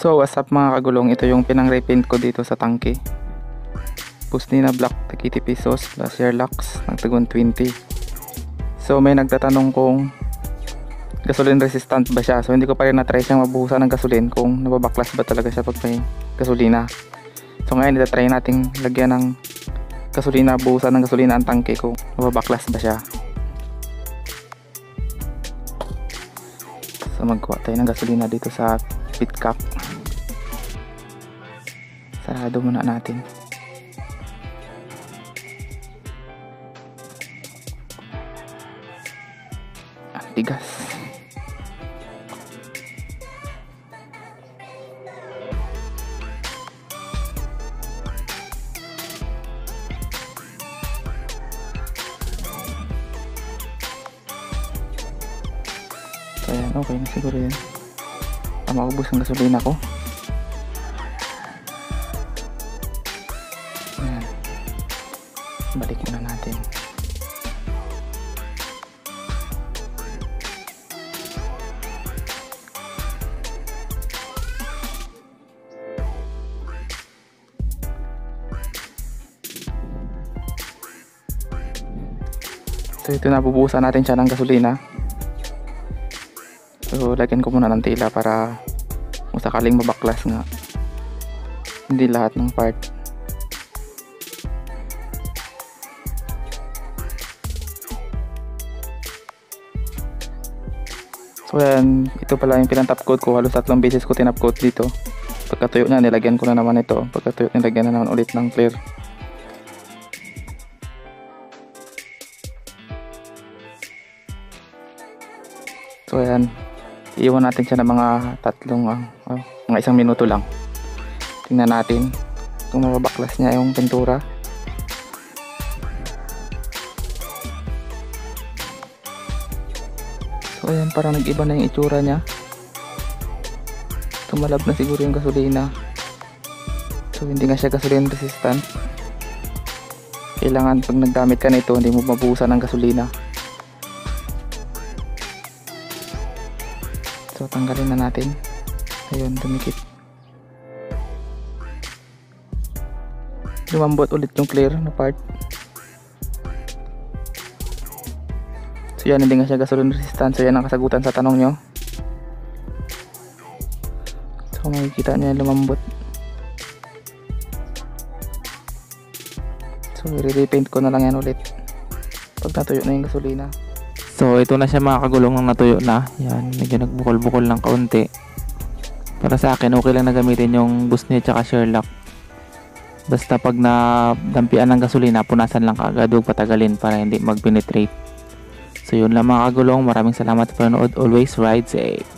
So what's up mga kagulong, ito yung pinang-repaint ko dito sa tangke. Pusnina Black, 80 pesos plus Airlux ng tagon 20. So may nagtatanong kung gasoline resistant ba siya. So hindi ko pa rin na-try siyang mabuhusan ng gasoline kung nababaklas ba talaga siya pag may gasolina. So ngayon itatry natin lagyan ng gasolina, buhusan ng gasolina ang tangke kung nababaklas ba siya. So magkuha tayo ng gasolina dito sa pit cap. Sarado muna natin. Ang tigas. So ayan, okay na siguro yan. Maubos ang gasolina ko. Ayan. Balik muna natin. So ito na, bubuhusan natin siya ng gasolina. So lagyan ko muna ng tela para kung sakaling mabaklas nga hindi lahat ng part. So yan, ito pala yung pinantap coat ko. Halos 3 beses ko tinap coat dito. Pagkatuyo na, nilagyan ko na naman ito. Pagkatuyo, nilagyan na naman ulit ng clear. So yan, iiwan natin siya ng mga mga 1 minuto lang. Tingnan natin kung mababaklas niya yung pintura. So ayan, parang nag-iba na yung itsura niya. Tumalab na siguro yung gasolina. So hindi nga siya gasoline resistant. Kailangan pag naggamit ka nito, hindi mo mabuhusan ng gasolina. So tanggalin na natin. Ayun, dumikit. Lumambot ulit yung clear na part. So yan, hindi nga siya gasoline resistant. So yan ang kasagutan sa tanong nyo. So makikita nyo lumambot. So i-repaint ko na lang yan ulit pag natuyo na yung gasolina. So ito na siya mga kagulong, ng natuyo na. Yan, medyo nagbukol-bukol ng kaunti. Para sa akin, okay lang na gamitin yung Busney at Sherlock. Basta pag nadampian ng gasolina, punasan lang kaagad, huwag patagalin para hindi mag-penetrate. So yun lang mga kagulong, maraming salamat sa panonood. Always ride safe.